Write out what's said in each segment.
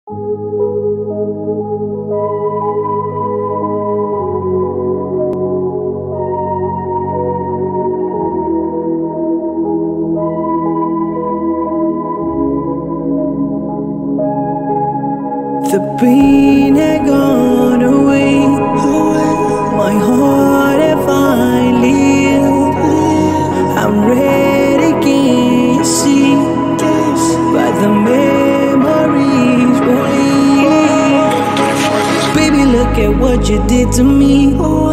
The pain had gone away. My heart had finally healed. I'm ready, can you see? But the memories will leave. Baby, look at what you did to me.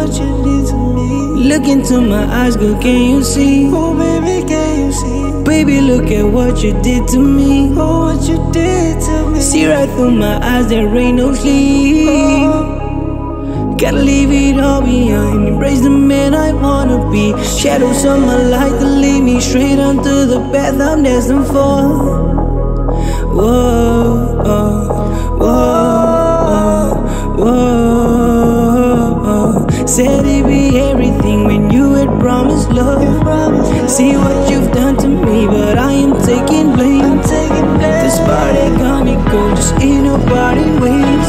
Look into my eyes, girl, can you see? Oh baby, can you see? Baby, look at what you did to me. Oh, what you did to me. See right through my eyes, there ain't no sleep. Gotta leave it all behind. Embrace the man I wanna be. Shadows of my life that lead me straight onto the path I'm destined for. Whoa, oh, whoa, whoa, whoa. Said it'd be everything when you had promised love. See what you've done to me, but I am taking blame. This party got me cold, just in a party ways.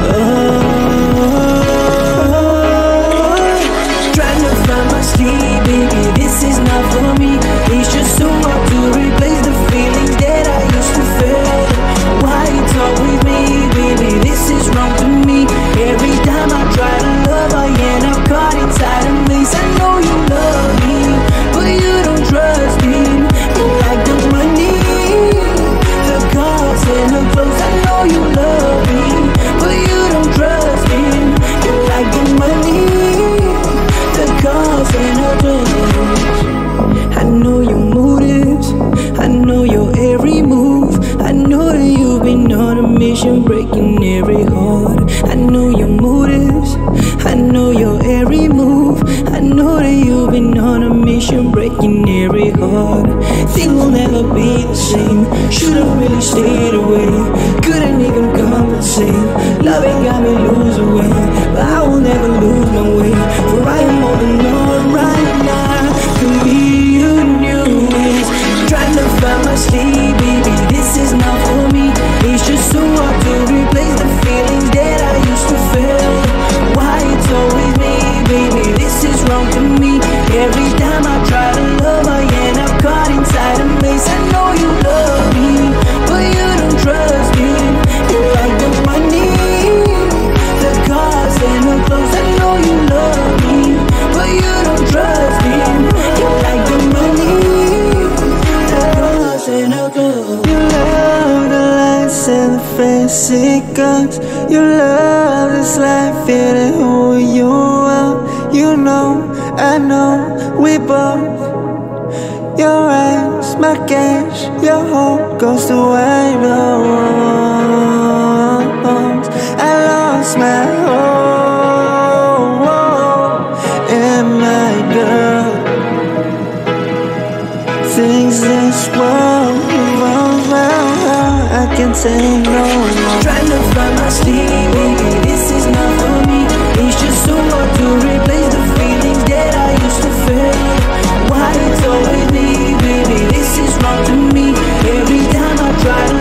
Trying to find my sleep, baby, this is not for me. It's just so hard to replace the feelings that I used to feel. Why you talk with me, baby, this is wrong to me. Every time I try to love, I end up caught inside a maze. I know you love me, but you don't trust me. You like the money, the cars and the clothes. I know you love me, but you don't trust me. You like the money, the cars and the clothes. I know your motives, I know your every move. I know that you've been on a mission, breaking every heart. I know your motives, I know your every move. I know that you've been on a mission, breaking every heart. Things will never be the same. Should've really stayed away, couldn't even compensate. Loving got me lose away, but I will never lose my way. For I am holding on right now. For me, you knew it. Trying to find my sleep, baby, this is not for me. It's just so hard to replace the feelings that I used to feel. Why it's always me, baby, this is wrong to me. Every time I try to love, I end up caught inside a maze. I know you love me, but you don't trust me. You like the money, the cars and the clothes. I know you love me, but you don't trust me. You like the money, the cars and the clothes. You love the lights and the fancy guns. You love this life, feeling who you are. You know, I know, we both. Your eyes, my cash, your heart goes to where no one. I lost my home and my girl. Things this world revolve around. I can't take no more. Trying to find my sleep, baby, this is not for me. It's just so hard to replace the feelings that I used to feel. Why it's always me, baby, this is wrong to me. Every time I try